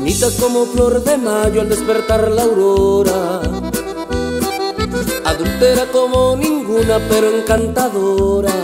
bonita como flor de mayo al despertar la aurora, adúltera como ninguna pero encantadora.